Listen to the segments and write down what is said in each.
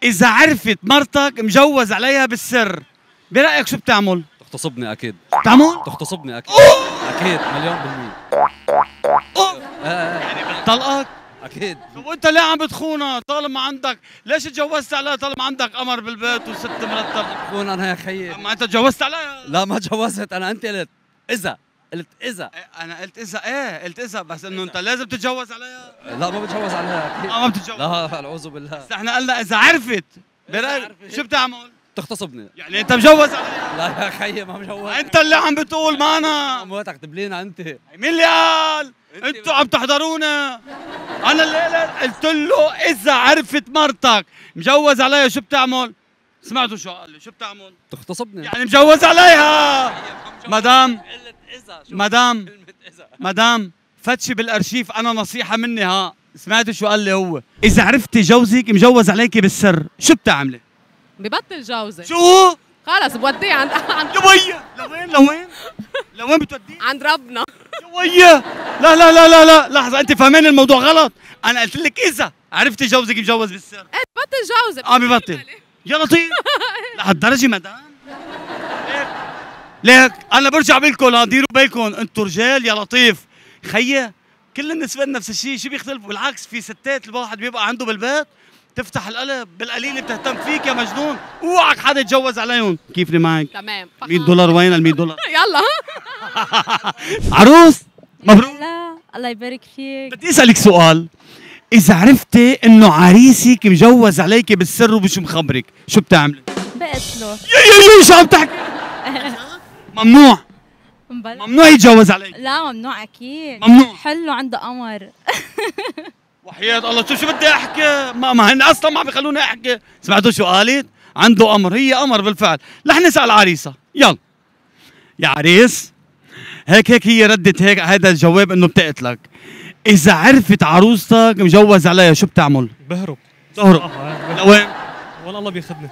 اذا عرفت مرتك مجوز عليها بالسر برايك شو بتعمل؟ تغتصبني اكيد. بتعمل؟ تغتصبني اكيد. اكيد مليون بالمية. يعني بتطلقك؟ اكيد. طب وانت ليه عم بتخونها طالما عندك؟ ليش تجوزت عليها طالما عندك قمر بالبيت وست مرتب؟ بكون انا يا خيي. ما انت تجوزت عليها. لا ما تجوزت انا، انت قلت اذا. قلت اذا. انا قلت اذا، قلت اذا، بس انه انت لازم تتجوز عليها. لا ما بتجوز عليها اكيد. ما بتتجوز. لا اعوذ بالله. بس احنا قلنا اذا عرفت برايك شو بتعمل؟ تغتصبني. يعني انت مجوز عليها؟ لا يا خيي ما مجوز. انت اللي عم بتقول ما انا. موتك تبلينا انت. مين اللي قال؟ انتوا عم تحضرونا. انا اللي قلت له اذا عرفت مرتك مجوز عليها شو بتعمل؟ سمعتوا شو قال لي؟ شو بتعمل؟ تغتصبني. يعني مجوز عليها. مدام فتشي بالارشيف، انا نصيحه مني ها. سمعتوا شو قال لي هو؟ اذا عرفتي جوزك مجوز عليكي بالسر شو بتعملي؟ ببطل جوزي. شو؟ خلص بوديه عند يا ويا لوين؟ لوين بتوديه؟ عند ربنا. يا ويا لا لحظه، انت فاهمين الموضوع غلط. انا قلت لك اذا عرفتي جوزك مجوز بالسر. ايه ببطل جوزي. ببطل. يا لطيف. لهالدرجه مدام؟ ليك انا برجع بقول ديروا بالكم انتوا رجال يا لطيف. خيي كل النسوان نفس الشيء، شو بيختلفوا؟ بالعكس في ستات الواحد بيبقى عنده بالبيت تفتح القلب بالقليل بتهتم فيك يا مجنون. اوعك حدا يتجوز عليهم. كيفني معك؟ تمام. $100 وين ال $100؟ يلا. عروس مبروك. لا الله يبارك فيك. بدي اسالك سؤال، اذا عرفتي انه عريسك مجوز عليكي بالسر ومش مخبرك شو بتعملي؟ بقتله. يا شو عم تحكي؟ ممنوع ممنوع يتجوز عليك. لا ممنوع اكيد. ممنوع. حلو عنده قمر. وحياة الله شو بدي احكي؟ ما هن اصلا ما بيخلوني احكي. سمعتوا شو قالت؟ عنده قمر، هي قمر بالفعل. رح نسال عريسه. يلا يا عريس، هيك هي ردت هيك هذا الجواب انه بتقتلك. اذا عرفت عروستك مجوز عليها شو بتعمل؟ بهرب. تهرب. لوين؟ والله الله بياخذني.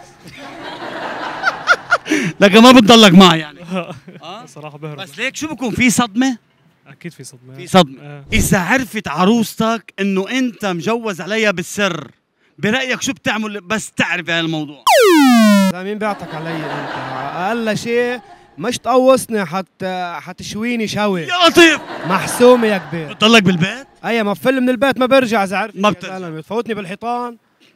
لكن ما بتضلك معي يعني. صراحة بهرب. بس ليك شو بكون في صدمة؟ أكيد في صدمة. في صدمة. إذا عرفت عروستك إنه أنت مجوز عليها بالسر برأيك شو بتعمل بس تعرف هالموضوع؟ لا مين بيعطك علي أنت؟ أقل شيء مش تقوصني حتشويني شوي. يا لطيف. محسومة يا كبير. بتضلك بالبيت؟ أي ما بفل من البيت ما برجع إذا عرفت. ما بترجع. بتفوتني بالحيطان.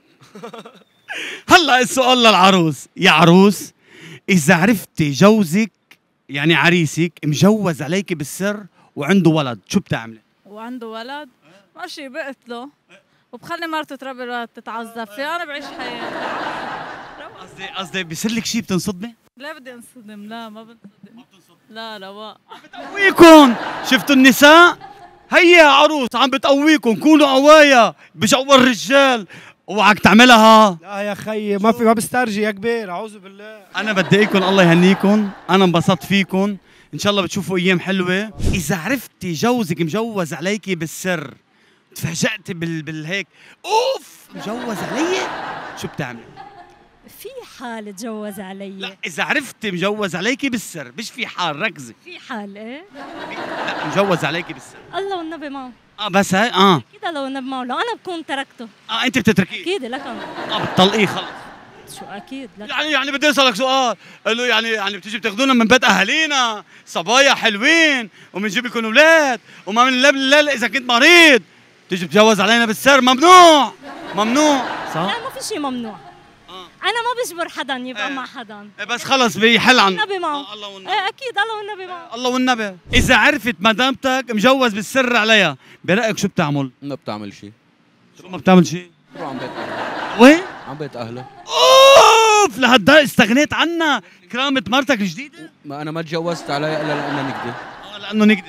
هلا السؤال للعروس، يا عروس إذا عرفتي جوزك يعني عريسك مجوز عليك بالسر وعنده ولد شو بتعملي؟ وعنده ولد؟ ماشي بقتله وبخلي مرته تربي الولد تتعذب فيه، انا بعيش حياتي. قصدي بيصير لك شيء بتنصدمي؟ لا بدي انصدم. لا ما بنصدم. لا لا بتقويكم. شفتوا النساء؟ هي عروس عم بتقويكم، كونوا قوايا بجو الرجال. اوعك تعملها. لا يا خيي ما بسترجي يا كبير، اعوذ بالله. انا بدي ايكم الله يهنيكم، انا انبسطت فيكم، ان شاء الله بتشوفوا ايام حلوه. اذا عرفتي جوزك مجوز عليكي بالسر تفاجأتي بالهيك اوف مجوز علي شو بتعملي؟ في حال تجوز علي. لا اذا عرفتي مجوز عليكي بالسر، مش في حال، ركزي. في حال ايه؟ لا مجوز عليكي بالسر. الله والنبي معه. بس هاي اكيد الله والنبي معه، لو انا بكون تركته. انت بتتركيه؟ اكيد لكن بتطلقيه خلص. شو اكيد لك. يعني بدي اسالك سؤال، قال له يعني بتيجي بتاخذونا من بيت اهالينا صبايا حلوين وبنجيب لكم اولاد وما من الليل اذا كنت مريض تيجي تتجوز علينا بالسر؟ ممنوع صح؟ لا ما في شيء ممنوع. انا ما بجبر حدا يبقى مع حدا. بس خلص بيحل عنه. النبي معه. الله والنبي. اكيد الله والنبي معه. الله والنبي. اذا عرفت مدامتك مجوز بالسر عليها برايك شو بتعمل؟ ما بتعمل شيء. شو ما بتعمل شيء؟ بروح عم بيت أهله. وين؟ عم بيت اهله. اوف لهالدرجه استغنيت عنها كرامة مرتك الجديدة؟ ما انا ما تجوزت عليها الا لانها نكده. لانه نكده.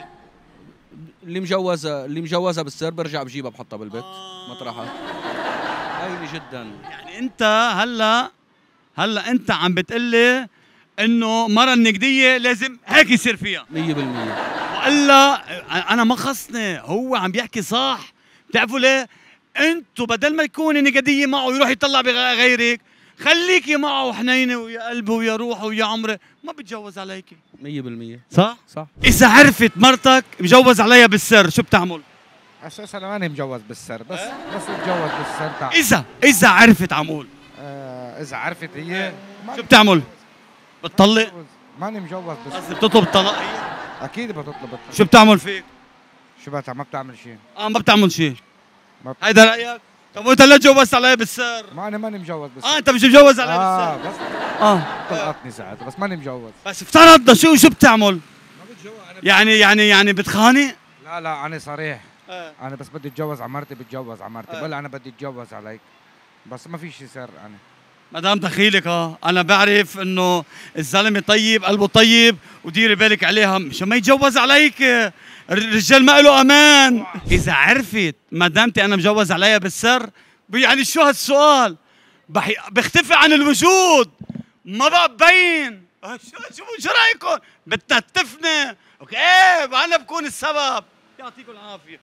اللي مجوزها بالسر برجع بجيبها بحطها بالبيت مطرحها. هيني جدا. يعني انت هلا انت عم بتقلي انه مرة النقدية لازم هيك يصير فيها 100%. والا انا ما خصني، هو عم بيحكي صح. بتعرفوا ليه؟ انتوا بدل ما يكون نقدية معه يروح يطلع بغيرك، خليكي معه حنينة ويا قلبي ويا روحه ويا عمري، ما بتجوز عليكي 100%. صح؟ صح. إذا عرفت مرتك مجوز عليها بالسر شو بتعمل؟ اساسا انا ماني مجوز بالسر، بس بتجوز بالسر تعال. إذا عرفت عمول اذا عرفت هي شو بتعمل؟ بتطلق؟ ماني مجوز بس قصدي بتطلب الطلاق هي؟ اكيد بتطلب الطلاق. شو بتعمل فيك؟ شو ما بتعمل شيء. ما بتعمل شيء. ما بت- هيدا رايك؟ طب وانت ليه تجوزت علي بالسر؟ ماني مجوز بس. انت مش متجوز علي بالسر. بس اه طلقتني ساعات بس ماني مجوز. بس افترضنا شو بتعمل؟ يعني بتخانق؟ لا انا صريح. انا بس بدي اتجوز عمرتي بتجوز عمرتي بلا انا بدي اتجوز عليك بس ما في شيء سر انا. مدام دخيلك انا بعرف انه الزلمه طيب قلبه طيب وديري بالك عليها مشان ما يتجوز عليك. الرجال ما له امان. اذا عرفت مدامتي انا مجوز عليها بالسر يعني شو هالسؤال؟ بختفي عن الوجود ما بقى ببين. شو رايكم؟ بتنتفني اوكي انا بكون السبب. يعطيكم العافيه.